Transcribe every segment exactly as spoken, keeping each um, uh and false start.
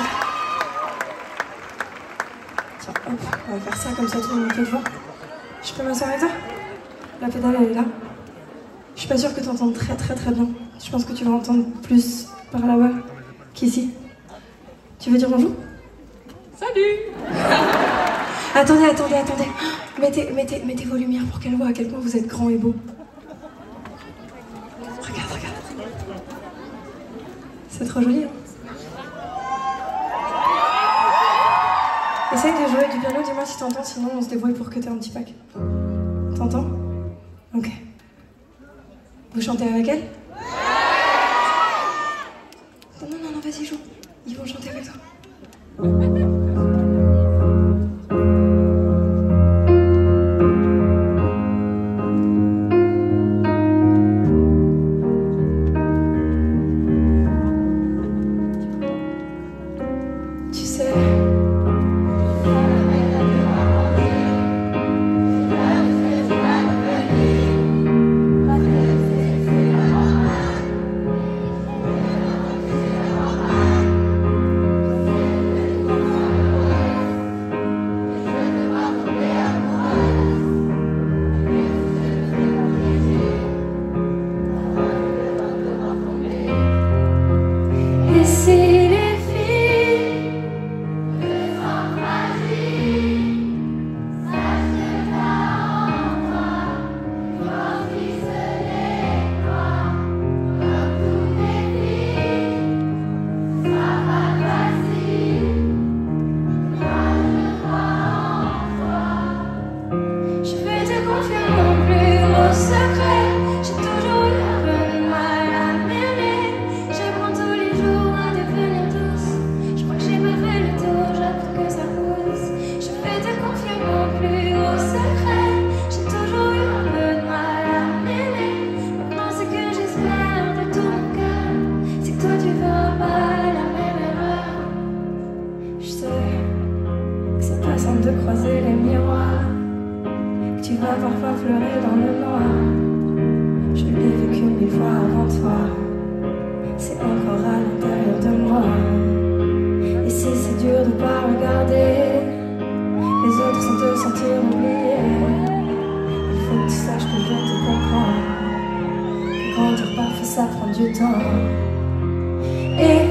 ça. Tiens, hop, on va faire ça comme ça, tout le monde peut le voir. Je peux m'asseoir avec toi? La pédale, elle est là. Je suis pas sûre que tu entendes très très très bien. Je pense que tu vas entendre plus par là-bas qu'ici. Tu veux dire bonjour? Salut. Attendez, attendez, attendez. Mettez, mettez, mettez vos lumières pour qu'elle voit à quel point vous êtes grand et beau. Regarde, regarde. C'est trop joli, hein? Essaye de jouer du piano, dis-moi si t'entends, sinon on se débrouille pour que t'aies un petit pack. T'entends? Ok. Vous chantez avec elle? Non, non, non, non, vas-y, joue. Ils vont chanter avec toi. Tu sais... de croiser les miroirs, que tu vas parfois pleurer dans le noir. Je l'ai vécu mille fois avant toi, c'est encore à l'intérieur de moi. Et si c'est dur de pas regarder les autres sans te sentir oublié, il faut que tu saches que je te comprends. Grandir parfois ça prend du temps. Et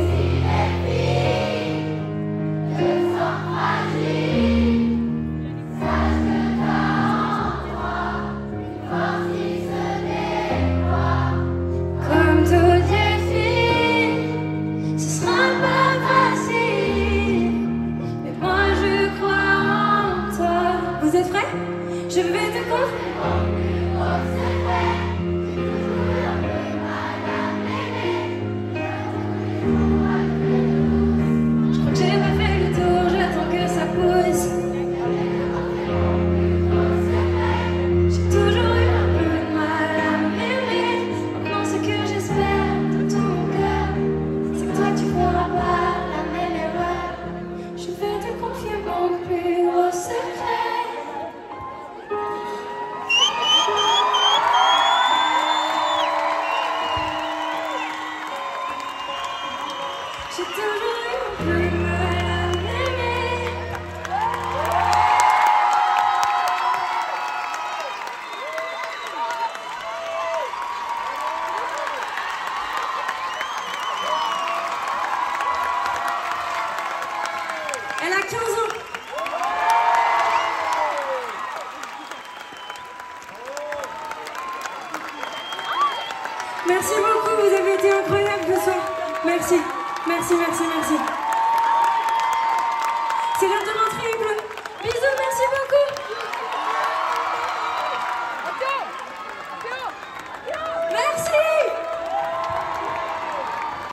vous êtes prêts? Je vais te confier. Je crois que j'ai pas fait le tour, j'attends que ça pousse. J'ai toujours eu un peu de mal à m'aimer. Maintenant ce que j'espère de tout mon cœur, c'est que toi tu feras pas la même erreur. Je vais te confier mon plus gros secret. J'ai toujours eu un peu de mal à m'aimer. Elle a quinze ans. Merci beaucoup, vous avez été incroyables ce soir. Merci. Merci, merci, merci. C'est l'heure de l'entrée bleue. Bisous, merci beaucoup.